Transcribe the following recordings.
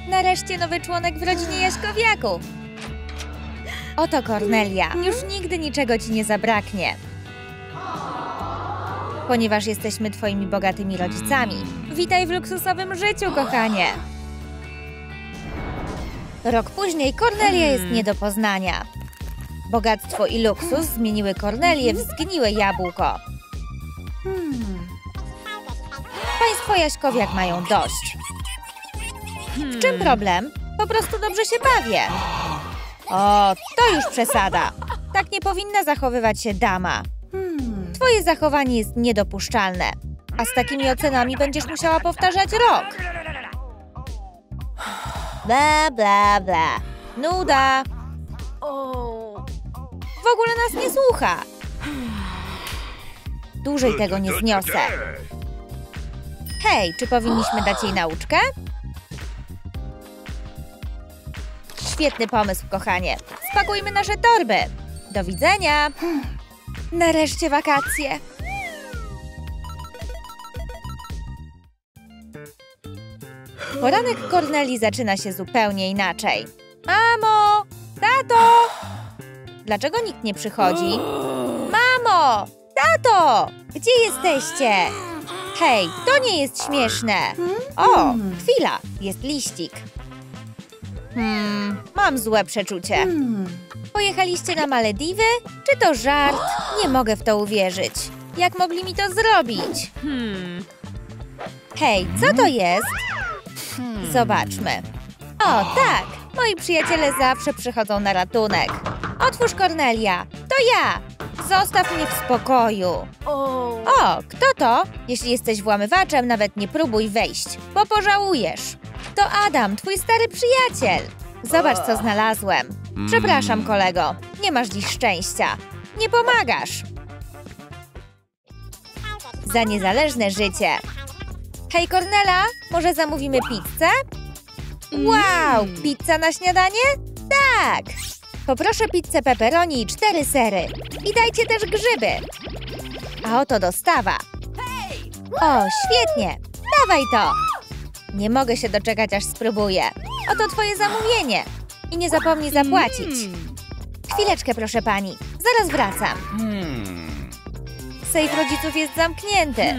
Nareszcie nowy członek w rodzinie Jaśkowiaków. Oto Kornelia. Już nigdy niczego ci nie zabraknie. Ponieważ jesteśmy twoimi bogatymi rodzicami. Witaj w luksusowym życiu, kochanie. Rok później Kornelia jest nie do poznania. Bogactwo i luksus zmieniły Kornelię w zgniłe jabłko. Państwo Jaśkowiak mają dość. W czym problem? Po prostu dobrze się bawię. O, to już przesada. Tak nie powinna zachowywać się dama. Twoje zachowanie jest niedopuszczalne. A z takimi ocenami będziesz musiała powtarzać rok. Bla, bla, bla. Nuda. W ogóle nas nie słucha. Dłużej tego nie zniosę. Hej, czy powinniśmy dać jej nauczkę? Świetny pomysł, kochanie. Spakujmy nasze torby. Do widzenia. Nareszcie wakacje. Poranek Kornelii zaczyna się zupełnie inaczej. Mamo! Tato! Dlaczego nikt nie przychodzi? Mamo! Tato! Gdzie jesteście? Hej, to nie jest śmieszne. O, chwila, jest liścik. Mam złe przeczucie. Pojechaliście na Malediwy? Czy to żart? Nie mogę w to uwierzyć. Jak mogli mi to zrobić? Hej, co to jest? Zobaczmy. O, tak! Moi przyjaciele zawsze przychodzą na ratunek. Otwórz, Kornelia! To ja! Zostaw mnie w spokoju. O, kto to? Jeśli jesteś włamywaczem, nawet nie próbuj wejść, bo pożałujesz. To Adam, twój stary przyjaciel. Zobacz, co znalazłem. Przepraszam, kolego. Nie masz dziś szczęścia. Nie pomagasz. Za niezależne życie. Hej, Kornela, może zamówimy pizzę? Wow, pizza na śniadanie? Tak! Poproszę pizzę pepperoni i 4 sery. I dajcie też grzyby. A oto dostawa. O, świetnie! Dawaj to! Nie mogę się doczekać, aż spróbuję. Oto twoje zamówienie. I nie zapomnij zapłacić. Chwileczkę, proszę pani. Zaraz wracam. Sejf rodziców jest zamknięty.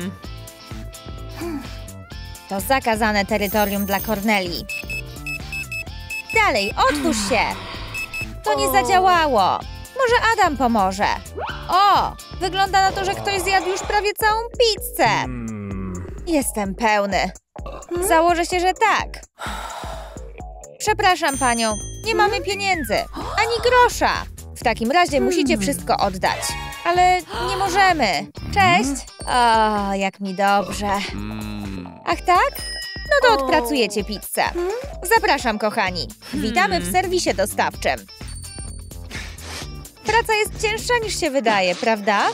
To zakazane terytorium dla Kornelii. Dalej, otwórz się! To nie zadziałało. Może Adam pomoże. O, wygląda na to, że ktoś zjadł już prawie całą pizzę. Jestem pełny. Założę się, że tak. Przepraszam panią, nie mamy pieniędzy. Ani grosza. W takim razie musicie wszystko oddać. Ale nie możemy. Cześć. O, jak mi dobrze. Ach tak? No to odpracujecie pizzę. Zapraszam, kochani. Witamy w serwisie dostawczym. Praca jest cięższa niż się wydaje, prawda?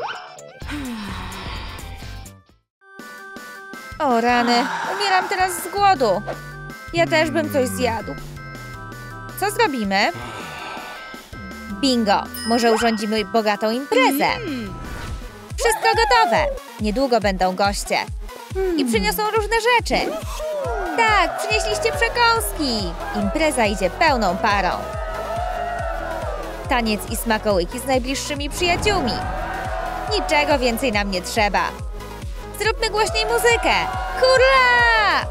O rany, umieram teraz z głodu. Ja też bym coś zjadł. Co zrobimy? Bingo! Może urządzimy bogatą imprezę. Wszystko gotowe. Niedługo będą goście. I przyniosą różne rzeczy. Tak, przynieśliście przekąski. Impreza idzie pełną parą. Taniec i smakołyki z najbliższymi przyjaciółmi. Niczego więcej nam nie trzeba. Zróbmy głośniej muzykę. Hurra!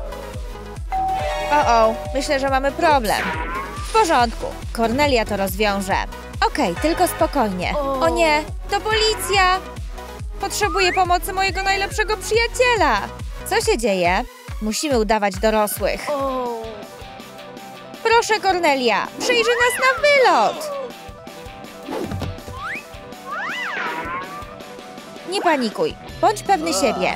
O, myślę, że mamy problem. W porządku, Kornelia to rozwiąże. Okej, tylko spokojnie. O nie, to policja! Potrzebuję pomocy mojego najlepszego przyjaciela. Co się dzieje? Musimy udawać dorosłych. Proszę, Kornelia, przyjrzyj nas na wylot. Nie panikuj, bądź pewny siebie.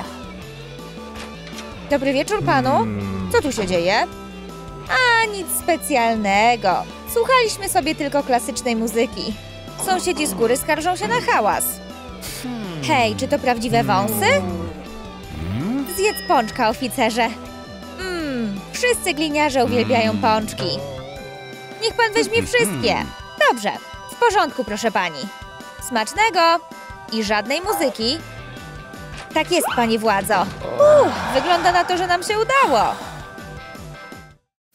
Dobry wieczór panu. Co tu się dzieje? A, nic specjalnego. Słuchaliśmy sobie tylko klasycznej muzyki. Sąsiedzi z góry skarżą się na hałas. Hej, czy to prawdziwe wąsy? Zjedz pączka, oficerze. Wszyscy gliniarze uwielbiają pączki. Niech pan weźmie wszystkie. Dobrze, w porządku, proszę pani. Smacznego! I żadnej muzyki. Tak jest, pani władzo. Wygląda na to, że nam się udało.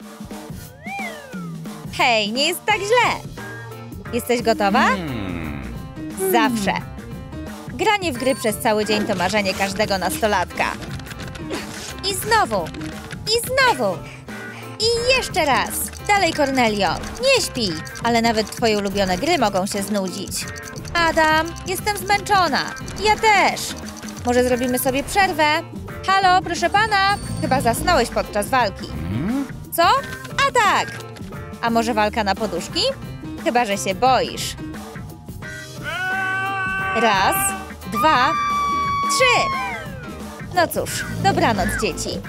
Hej, nie jest tak źle. Jesteś gotowa? Zawsze. Granie w gry przez cały dzień to marzenie każdego nastolatka. I znowu. I znowu. I jeszcze raz. Dalej, Cornelio. Nie śpij. Ale nawet twoje ulubione gry mogą się znudzić. Adam, jestem zmęczona. Ja też. Może zrobimy sobie przerwę? Halo, proszę pana. Chyba zasnąłeś podczas walki. Co? A tak. A może walka na poduszki? Chyba że się boisz. Raz, dwa, trzy. No cóż, dobranoc, dzieci.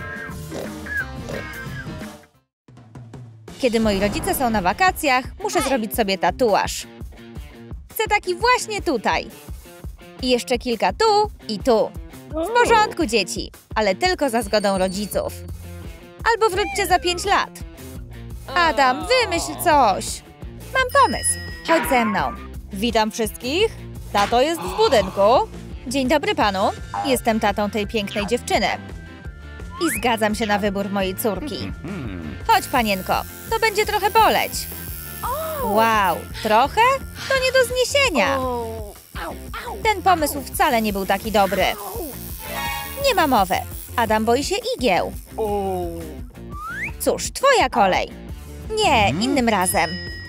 Kiedy moi rodzice są na wakacjach, muszę zrobić sobie tatuaż. Chcę taki właśnie tutaj. I jeszcze kilka tu i tu. W porządku, dzieci, ale tylko za zgodą rodziców. Albo wróćcie za 5 lat. Adam, wymyśl coś. Mam pomysł. Chodź ze mną. Witam wszystkich. Tato jest w budynku. Dzień dobry panu. Jestem tatą tej pięknej dziewczyny. I zgadzam się na wybór mojej córki. Chodź, panienko. To będzie trochę boleć. Wow, trochę? To nie do zniesienia. Ten pomysł wcale nie był taki dobry. Nie ma mowy. Adam boi się igieł. Cóż, twoja kolej. Nie, innym razem.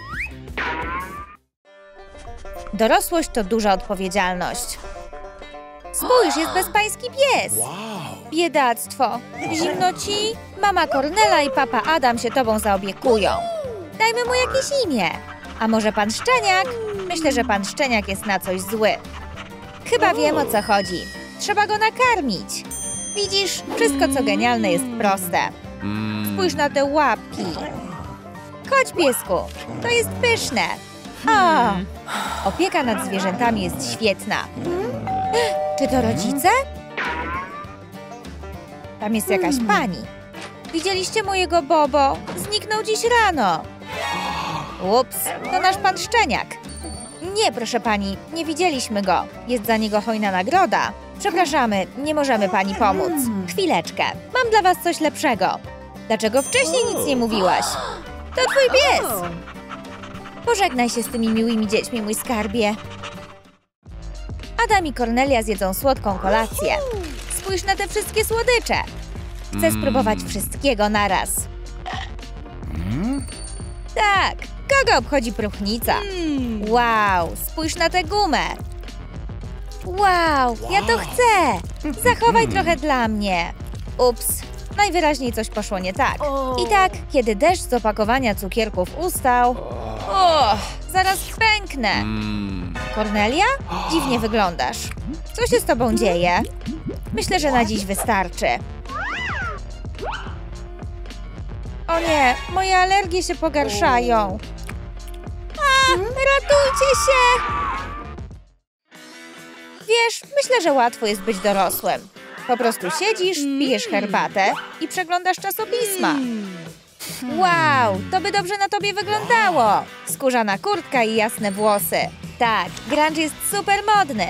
Dorosłość to duża odpowiedzialność. Spójrz, jest bezpański pies. Biedactwo. Zimno ci? Mama Cornela i papa Adam się tobą zaopiekują. Dajmy mu jakieś imię. A może pan Szczeniak? Myślę, że pan Szczeniak jest na coś zły. Chyba wiem, o co chodzi. Trzeba go nakarmić. Widzisz, wszystko co genialne jest proste. Spójrz na te łapki. Chodź, piesku. To jest pyszne. O! Opieka nad zwierzętami jest świetna. Czy to rodzice? Tam jest jakaś pani. Widzieliście mojego Bobo? Zniknął dziś rano. Ups, to nasz pan Szczeniak. Nie, proszę pani, nie widzieliśmy go. Jest za niego hojna nagroda. Przepraszamy, nie możemy pani pomóc. Chwileczkę, mam dla was coś lepszego. Dlaczego wcześniej nic nie mówiłaś? To twój pies. Pożegnaj się z tymi miłymi dziećmi, mój skarbie. Adam i Cornelia zjedzą słodką kolację. Spójrz na te wszystkie słodycze. Chcę spróbować wszystkiego naraz. Tak, kogo obchodzi próchnica? Wow, spójrz na tę gumę. Wow, ja to chcę. Zachowaj trochę dla mnie. Ups, najwyraźniej coś poszło nie tak. I tak, kiedy deszcz z opakowania cukierków ustał... zaraz pęknę. Cornelia? Dziwnie wyglądasz. Co się z tobą dzieje? Myślę, że na dziś wystarczy. O nie, moje alergie się pogarszają. Ratujcie się! Wiesz, myślę, że łatwo jest być dorosłym. Po prostu siedzisz, pijesz herbatę i przeglądasz czasopisma. Wow, to by dobrze na tobie wyglądało. Skórzana kurtka i jasne włosy. Tak, grunge jest super modny.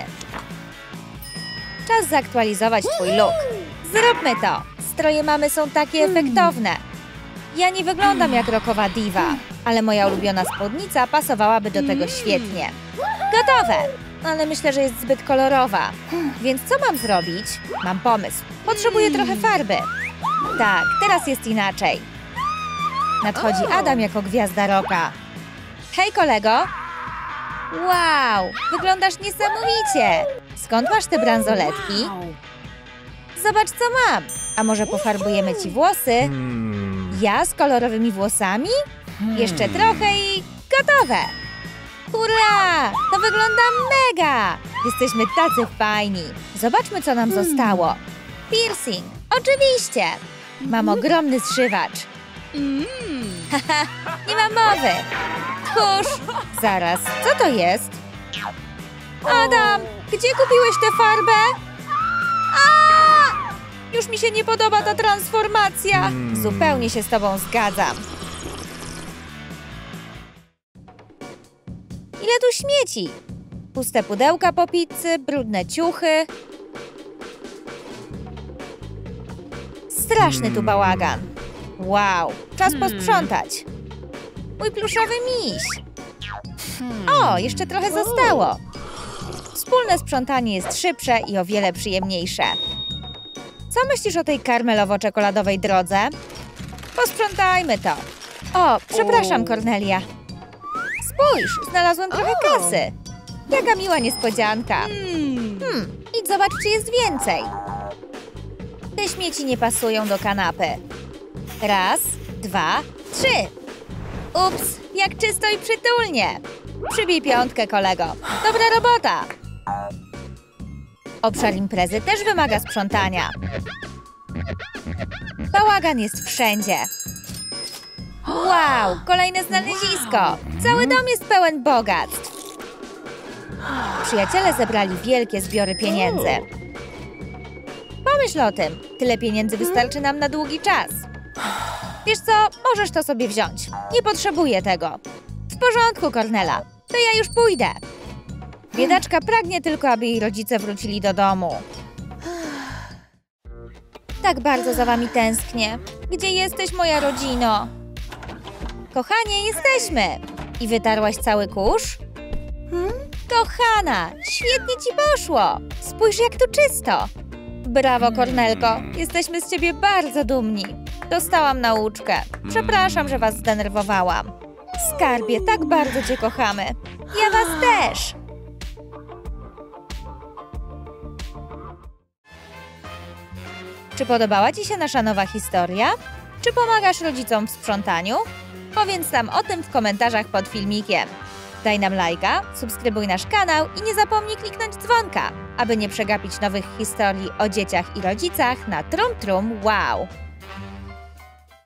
Czas zaktualizować twój look. Zróbmy to. Stroje mamy są takie efektowne. Ja nie wyglądam jak rockowa diva, ale moja ulubiona spódnica pasowałaby do tego świetnie. Gotowe! Ale myślę, że jest zbyt kolorowa. Więc co mam zrobić? Mam pomysł. Potrzebuję trochę farby. Tak, teraz jest inaczej. Nadchodzi Adam jako gwiazda rocka. Hej, kolego! Wow, wyglądasz niesamowicie! Skąd masz te bransoletki? Zobacz, co mam! A może pofarbujemy ci włosy? Ja z kolorowymi włosami? Jeszcze trochę i gotowe! Hurra! To wygląda mega! Jesteśmy tacy fajni. Zobaczmy, co nam zostało. Piercing, oczywiście! Mam ogromny zszywacz. Haha, nie ma mowy. Tchórz! Zaraz, co to jest? Adam, gdzie kupiłeś tę farbę? Już mi się nie podoba ta transformacja. Zupełnie się z tobą zgadzam. Ile tu śmieci? Puste pudełka po pizzy, brudne ciuchy. Straszny tu bałagan. Wow, czas posprzątać. mój pluszowy miś. O, jeszcze trochę zostało. Wspólne sprzątanie jest szybsze i o wiele przyjemniejsze. Co myślisz o tej karmelowo-czekoladowej drodze? Posprzątajmy to. O, przepraszam, Kornelia. Spójrz, znalazłem trochę kasy. Jaka miła niespodzianka. Idź zobacz, czy jest więcej. Te śmieci nie pasują do kanapy. Raz, dwa, trzy. Ups, jak czysto i przytulnie. Przybij piątkę, kolego. Dobra robota. Obszar imprezy też wymaga sprzątania. Bałagan jest wszędzie. Wow, kolejne znalezisko. Cały dom jest pełen bogactw. Przyjaciele zebrali wielkie zbiory pieniędzy. Pomyśl o tym. Tyle pieniędzy wystarczy nam na długi czas. Wiesz co, możesz to sobie wziąć. Nie potrzebuję tego. W porządku, Kornela. To ja już pójdę. Biedaczka pragnie tylko, aby jej rodzice wrócili do domu. Tak bardzo za wami tęsknię. Gdzie jesteś, moja rodzino? Kochanie, jesteśmy. I wytarłaś cały kurz? Kochana, świetnie ci poszło. Spójrz, jak tu czysto. Brawo, Kornelko. Jesteśmy z ciebie bardzo dumni. Dostałam nauczkę. Przepraszam, że was zdenerwowałam. Skarbie, tak bardzo cię kochamy. Ja was też. Czy podobała ci się nasza nowa historia? Czy pomagasz rodzicom w sprzątaniu? Powiedz nam o tym w komentarzach pod filmikiem. Daj nam lajka, subskrybuj nasz kanał i nie zapomnij kliknąć dzwonka, aby nie przegapić nowych historii o dzieciach i rodzicach na Trum Trum Wow!